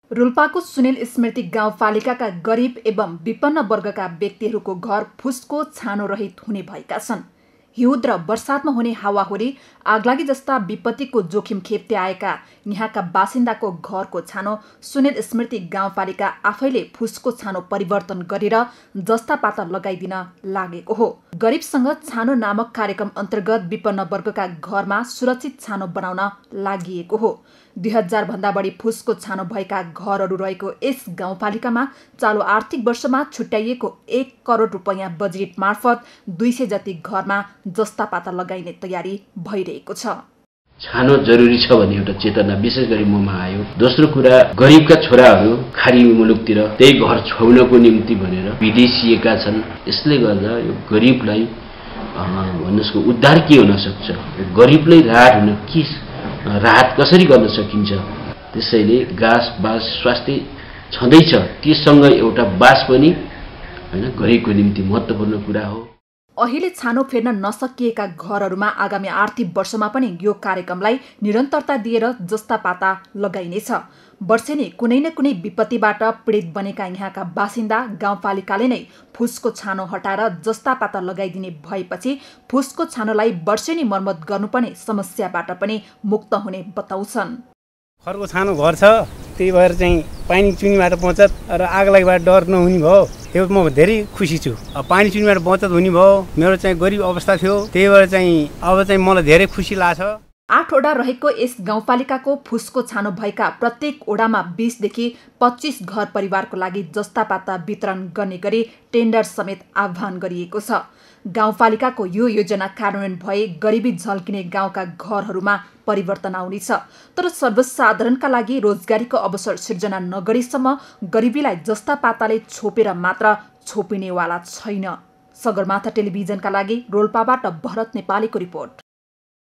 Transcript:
रोल्पाको सुनिल स्मृति गाउँपालिकाका गरिब एवं विपन्न वर्गका व्यक्तिहरूको घर फुसको छानो रहित हुने भएका छन्। हिउँद र बर्सातमा हुने हावाहुरी, आगलागी जस्ता विपत्तिको जोखिम खेप्दै आएका यहाँका बासिन्दाको घरको छानो सुनिल स्मृति गाउँपालिका आफैले फुसको छानो परिवर्तन गरेर जस्ता पाता लगाइदिन लागेको हो। गरिबसँग छानो नामक कार्यक्रम अन्तर्गत विपन्न वर्गका घरमा सुरक्षित छानो बनाउन लागिएको हो। 2000 भन्दा बढी फुसको छानो भएका घरहरू रहेको यस गाउँपालिकामा चालु आर्थिक वर्षमा छुट्याइएको 1 करोड रुपैयाँ बजेट मार्फत 200 जति घरमा जस्ता पाता लगाइने तयारी भइरहेको छ। छानो जरुरी छ भन्ने एउटा चेतना विशेष गरी ममा आयो। दोस्रो कुरा, गरिबका छोराहरू खाडी मुलुकतिर त्यही घर छोड्नको निम्ति भनेर विदेशिएका छन्। यसले गर्दा यो गरिबलाई भन्नुको उद्धार के हुन सक्छ, गरिबलाई राहत कसरी गर्न सकिन्छ। त्यसैले घाँस बास स्वास्थ्य छँदैछ, त्यससँग एउटा बास पनि हैन गरिबको निम्ति महत्त्वपूर्ण कुरा हो। अहिले छानो फेर्न नसकिएका घरहरूमा आगामी आर्थिक वर्षमा पनि यो कार्यक्रमलाई निरन्तरता दिएर जस्ता पाता लगाइनेछ। वर्षेनी कुनै न कुनै विपत्तिबाट पीडित बनेका यहाँका बासिन्दा गाउँपालिकाले नै फुसको छानो हटाएर जस्ता पाता लगाइदिने भएपछि फुसको छानोलाई वर्षेनी मर्मत गर्नुपर्ने समस्याबाट पनि मुक्त हुने बताउँछन्। खरको छानो घर छ, त्यही भएर चाहिँ पानी चुनीबाट बचत र आगलागीबाट डर नहुने भयो। त्यो म धेरै खुसी छु। पानी चुनीबाट बचत हुने भयो। मेरो चाहिँ गरिब अवस्था थियो, त्यही भएर चाहिँ अब चाहिँ मलाई धेरै खुसी लाग्छ। 8 वडा रहेको यस गाउँपालिकाको फुसको छानो भएका प्रत्येक ओडामा 20 देखि 25 घर परिवारको लागि जस्ता पाता वितरण गर्ने गरी टेन्डर समेत आह्वान गरिएको छ। गाउँपालिकाको यो योजना कार्यान्वयन भए गरिबी झल्किने गाउँका घरहरूमा परिवर्तन आउनेछ। तर सर्वसाधारणका लागि रोजगारीको अवसर सिर्जना नगरेसम्म गरिबीलाई जस्ता पाताले छोपेर मात्र छोपिनेवाला छैन। सगरमाथा टेलिभिजनका लागि रोल्पाबाट भरत नेपालीको रिपोर्ट।